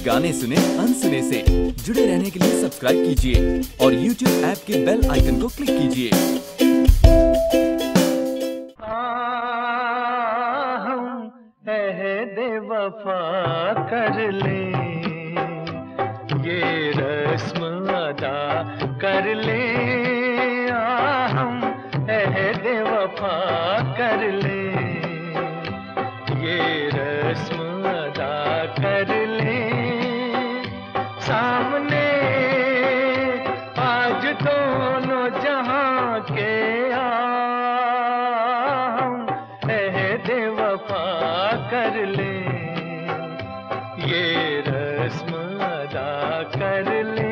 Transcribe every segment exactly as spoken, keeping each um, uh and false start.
गाने सुने अनसुने से। जुड़े रहने के लिए सब्सक्राइब कीजिए और यूट्यूब ऐप के बेल आइकन को क्लिक कीजिए। हम अहद वफा कर ले, ये रस्म अदा कर ले। हम अहद वफा कर ले, ये रस्म अदा कर ले। सामने आज दोनों जहां के हम अहद वफा कर ले, ये रस्म अदा कर ले।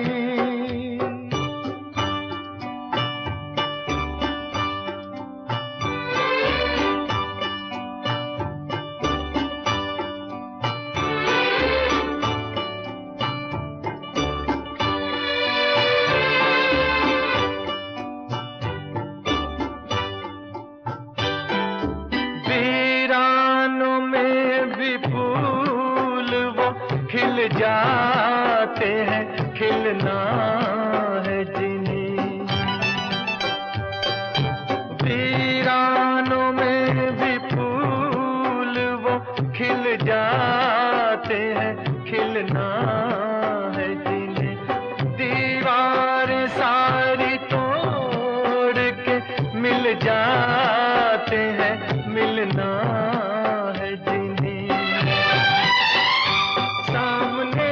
वीरानों में भी फूल वो खिल जाते हैं, खिलना है जिन्हें। वीरानों में भी फूल वो खिल जाते हैं, खिलना है जिन्हें। दीवारें सारी तोड़ के मिल जाते हैं, मिलना है जिन्हें। सामने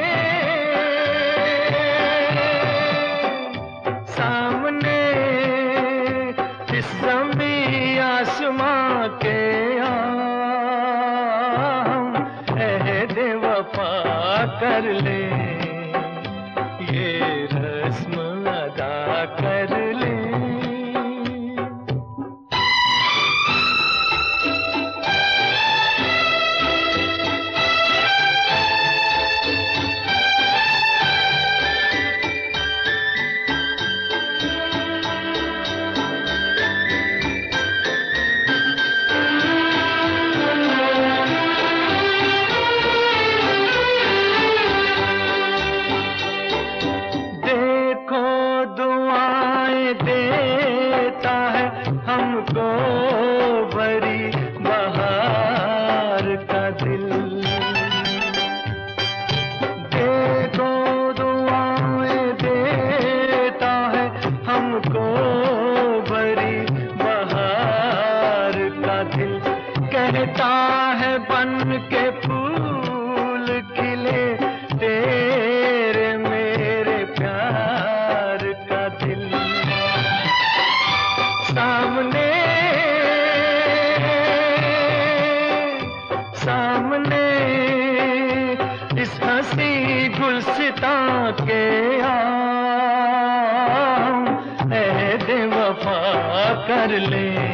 सामने इस ज़मीं आसमां के हम अहद वफा कर ले, ये रस्म अदा कर ले। देता है हमको भरी बहार का दिल। देखो दुआएं देता है हमको भरी बहार का दिल। कहता है बन के फूल खिले तेरे मेरे प्यार का दिल। सामने सामने इस हंसी गुलसितां के हम अहद वफा कर ले,